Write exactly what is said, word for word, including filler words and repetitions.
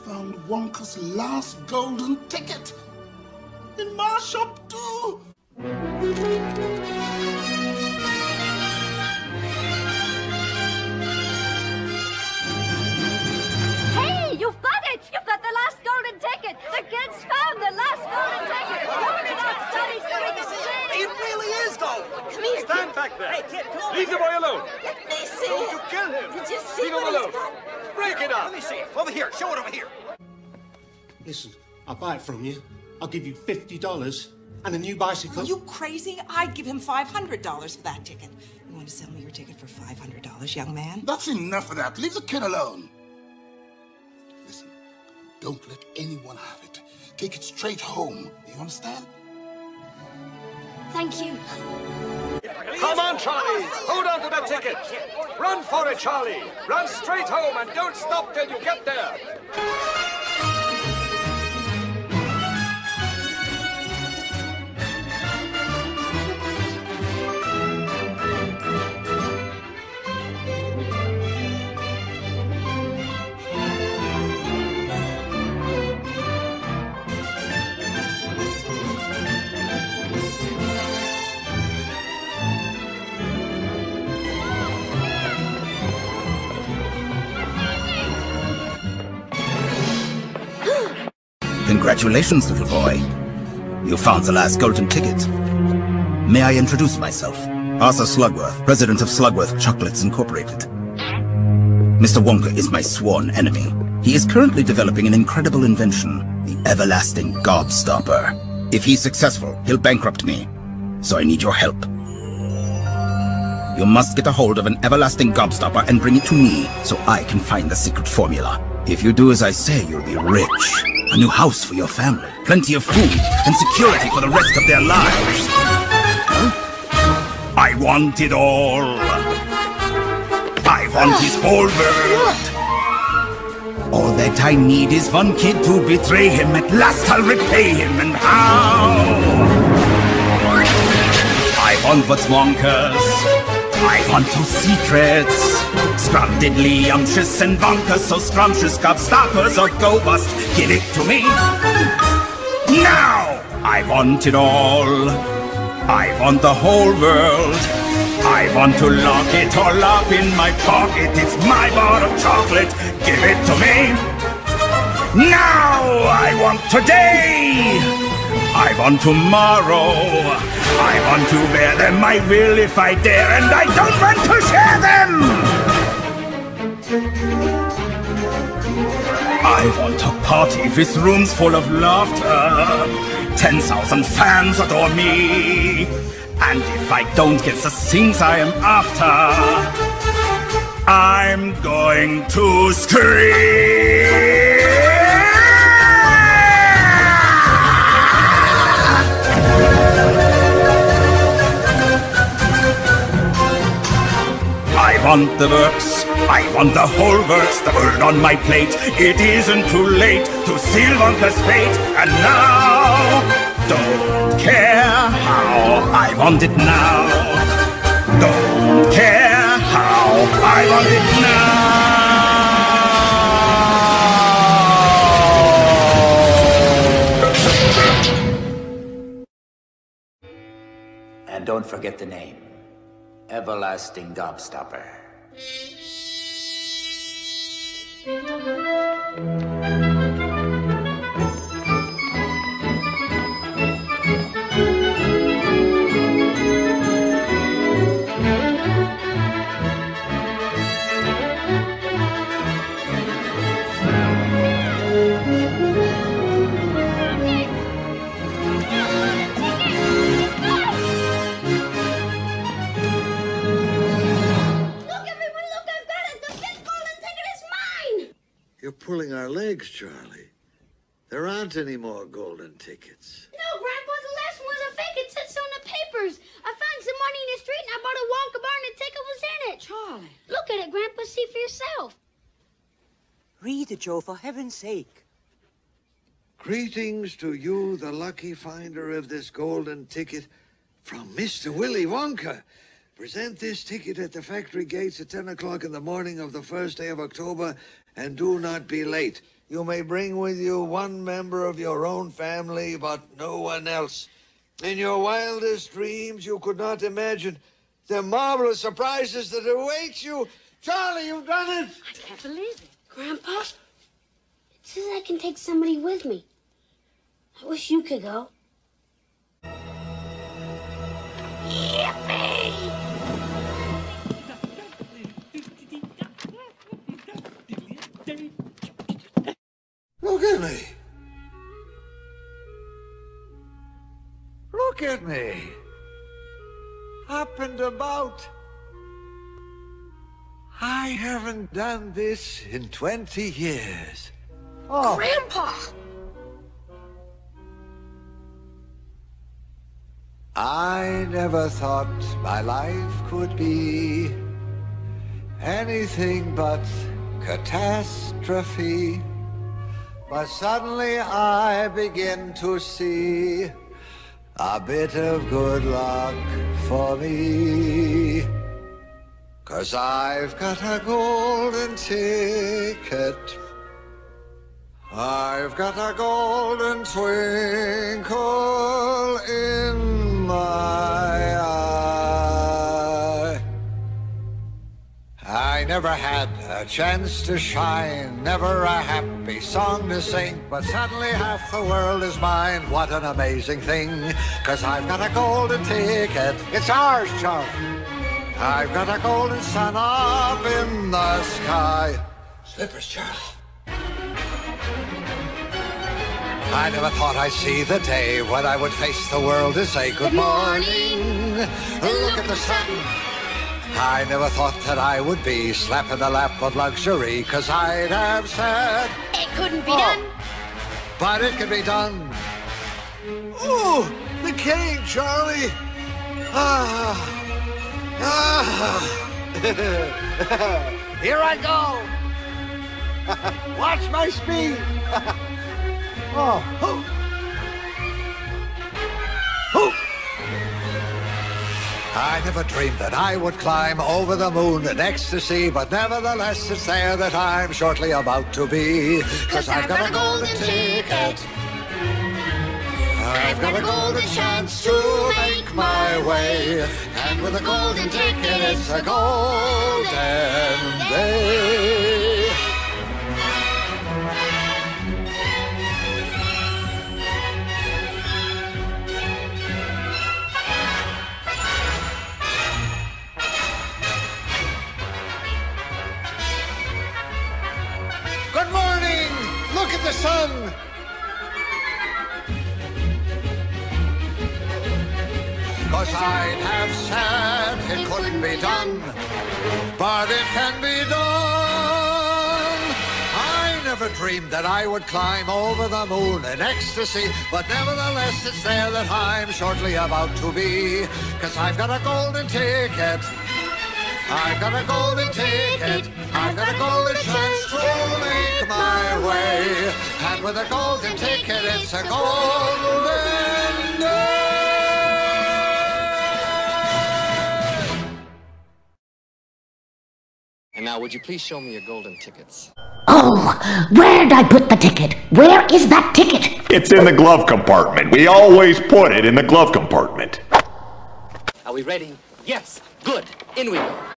found Wonka's last golden ticket. In my shop, too. Hey, you've got it! You've got the last golden ticket! The kids found the last golden ticket! Hold it up, Sonny, so we can see! It really is gold! Come here, Stand kid. back there! Hey, kid, come Leave the boy alone! Let me see Don't it. you kill him! Did you see Leave him what alone! he's got? Break it up! Let me see it. Over here. Show it over here. Listen, I'll buy it from you. I'll give you fifty dollars and a new bicycle. Are you crazy? I'd give him five hundred dollars for that ticket. You want to sell me your ticket for five hundred dollars, young man? That's enough of that. Leave the kid alone. Listen, don't let anyone have it. Take it straight home. You understand? Thank you. Come on, Charlie! Hold on to that ticket! Run for it, Charlie! Run straight home and don't stop till you get there! Congratulations, little boy. You found the last golden ticket. May I introduce myself? Arthur Slugworth, president of Slugworth Chocolates Incorporated. Mister Wonka is my sworn enemy. He is currently developing an incredible invention, the everlasting gobstopper. If he's successful, he'll bankrupt me. So I need your help. You must get a hold of an everlasting gobstopper and bring it to me so I can find the secret formula. If you do as I say, you'll be rich. A new house for your family, plenty of food, and security for the rest of their lives. Huh? I want it all. I want his whole world. All that I need is one kid to betray him. At last I'll repay him, and how? I want what's Wonka's. I want those secrets. Scrumdiddly, umptious, and Wonka, so scrumptious, gobstoppers or go bust. Give it to me. Now! I want it all. I want the whole world. I want to lock it all up in my pocket. It's my bar of chocolate. Give it to me. Now! I want today. I want tomorrow. I want to bear them, I will if I dare, and I don't want to share them! I want a party with rooms full of laughter. Ten thousand fans adore me. And if I don't get the things I am after, I'm going to scream! I want the works, I want the whole works, the world on my plate. It isn't too late to seal Wonka's fate. And now, don't care how, I want it now. Don't care how, I want it now. And don't forget the name. Everlasting Gobstopper. You're pulling our legs, Charlie. There aren't any more golden tickets. No, Grandpa, the last one was a fake. It says so in the papers. I found some money in the street and I bought a Wonka bar and the ticket was in it. Charlie. Look at it, Grandpa. See for yourself. Read it, Joe, for heaven's sake. Greetings to you, the lucky finder of this golden ticket, from Mister Willy Wonka. Present this ticket at the factory gates at ten o'clock in the morning of the first day of October, and do not be late. You may bring with you one member of your own family, but no one else. In your wildest dreams, you could not imagine the marvelous surprises that await you. Charlie, you've done it! I can't believe it. Grandpa, it says I can take somebody with me. I wish you could go. Yippee! Look at me. Look at me. Up and about. I haven't done this in twenty years. Oh. Grandpa! I never thought my life could be anything but catastrophe. But suddenly I begin to see a bit of good luck for me. 'Cause I've got a golden ticket. I've got a golden twinkle in my eye. I never had a chance to shine, never a happy song to sing, but suddenly half the world is mine. What an amazing thing, 'cause I've got a golden ticket. It's ours, Charlie. I've got a golden sun up in the sky. Slippers, Charlie. I never thought I'd see the day when I would face the world and say good morning. Look at the sun. I never thought that I would be slapping the lap of luxury, 'cause I'd have said It couldn't be oh, done. but it can be done. Ooh, the cane, Charlie. Ah, ah. Here I go. Watch my speed. Oh, oh. Oh. I never dreamed that I would climb over the moon in ecstasy, but nevertheless it's there that I'm shortly about to be. 'Cause I've got a golden ticket. I've got a golden chance to make my way. And with a golden ticket, it's a golden day. Good morning! Look at the sun! 'Cause I'd have said it couldn't be done, but it can be done. I never dreamed that I would climb over the moon in ecstasy, but nevertheless it's there that I'm shortly about to be. 'Cause I've got a golden ticket. I've got a golden ticket. I've got a golden chance to make my way. And with a golden ticket, it's a golden day. And now, would you please show me your golden tickets? Oh, where'd I put the ticket? Where is that ticket? It's in the glove compartment. We always put it in the glove compartment. Are we ready? Yes. Good. In we go.